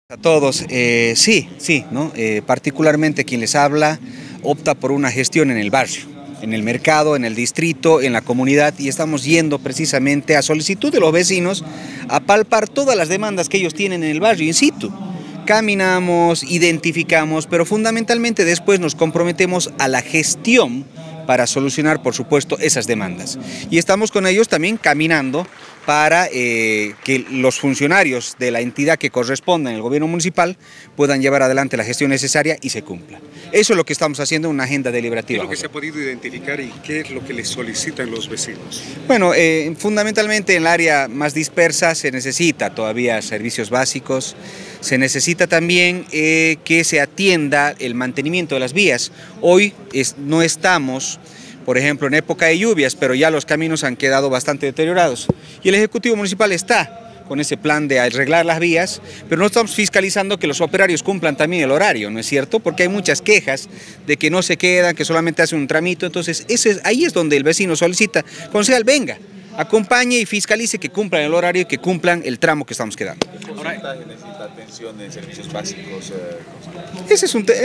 A todos, sí, ¿no? Particularmente quien les habla opta por una gestión en el barrio, en el mercado, en el distrito, en la comunidad, y estamos yendo precisamente a solicitud de los vecinos a palpar todas las demandas que ellos tienen en el barrio in situ. Caminamos, identificamos, pero fundamentalmente después nos comprometemos a la gestión para solucionar, por supuesto, esas demandas. Y estamos con ellos también caminando para que los funcionarios de la entidad que corresponda en el gobierno municipal puedan llevar adelante la gestión necesaria y se cumpla. Eso es lo que estamos haciendo en una agenda deliberativa. ¿Qué es lo que se ha podido identificar y qué es lo que les solicitan los vecinos? Bueno, fundamentalmente en el área más dispersa se necesita todavía servicios básicos, se necesita también que se atienda el mantenimiento de las vías. Hoy no estamos, por ejemplo, en época de lluvias, pero ya los caminos han quedado bastante deteriorados. Y el Ejecutivo Municipal está con ese plan de arreglar las vías, pero no estamos fiscalizando que los operarios cumplan también el horario, ¿no es cierto? Porque hay muchas quejas de que no se quedan, que solamente hacen un tramito. Entonces ahí es donde el vecino solicita: concejal, venga, acompañe y fiscalice que cumplan el horario y que cumplan el tramo que estamos quedando. ¿Qué porcentaje necesita atención en servicios básicos? Ese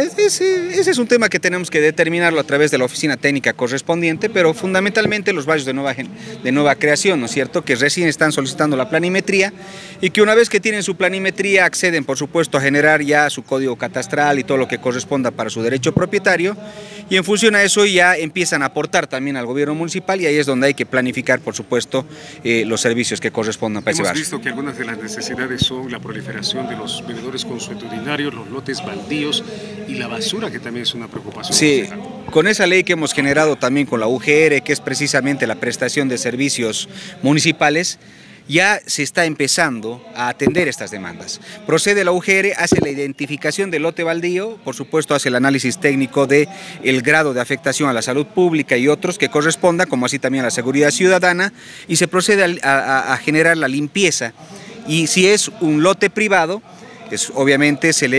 es un tema que tenemos que determinarlo a través de la oficina técnica correspondiente, pero fundamentalmente los barrios de nueva creación, ¿no es cierto?, que recién están solicitando la planimetría y que una vez que tienen su planimetría acceden, por supuesto, a generar ya su código catastral y todo lo que corresponda para su derecho propietario, y en función a eso ya empiezan a aportar también al gobierno municipal, y ahí es donde hay que planificar, por supuesto, los servicios que correspondan para ese barrio. Hemos visto que algunas de las necesidades son la proliferación de los vendedores consuetudinarios, los lotes baldíos y la basura, que también es una preocupación. Sí, con esa ley que hemos generado también con la UGR, que es precisamente la prestación de servicios municipales, ya se está empezando a atender estas demandas. Procede la UGR, hace la identificación del lote baldío, por supuesto hace el análisis técnico del grado de afectación a la salud pública y otros que correspondan, como así también a la seguridad ciudadana, y se procede a generar la limpieza. Y si es un lote privado, obviamente se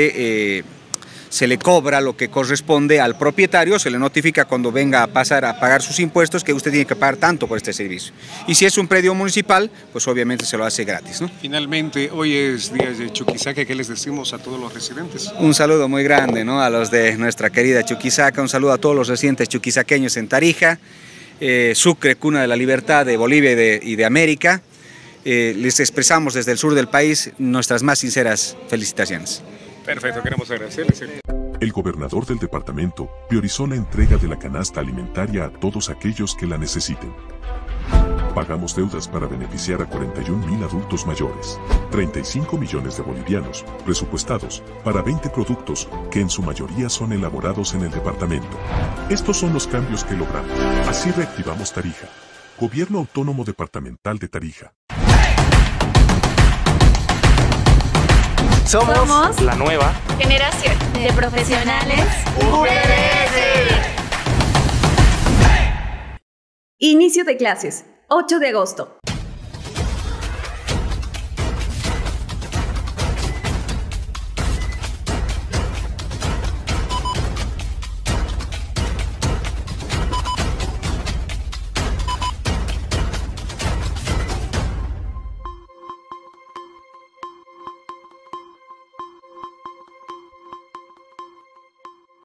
le cobra lo que corresponde al propietario, se le notifica cuando venga a pasar a pagar sus impuestos que usted tiene que pagar tanto por este servicio. Y si es un predio municipal, pues obviamente se lo hace gratis, ¿no? Finalmente, hoy es día de Chuquisaca. ¿Qué les decimos a todos los residentes? Un saludo muy grande, ¿no?, a los de nuestra querida Chuquisaca, un saludo a todos los residentes chuquisaqueños en Tarija, Sucre, cuna de la libertad de Bolivia y de América. Les expresamos desde el sur del país nuestras más sinceras felicitaciones. Perfecto, queremos agradecerles. El gobernador del departamento priorizó la entrega de la canasta alimentaria a todos aquellos que la necesiten. Pagamos deudas para beneficiar a 41.000 adultos mayores, 35 millones de bolivianos presupuestados para 20 productos que en su mayoría son elaborados en el departamento. Estos son los cambios que logramos. Así reactivamos Tarija. Gobierno Autónomo Departamental de Tarija. Somos la nueva generación de profesionales UPDS. Inicio de clases, 8 de agosto.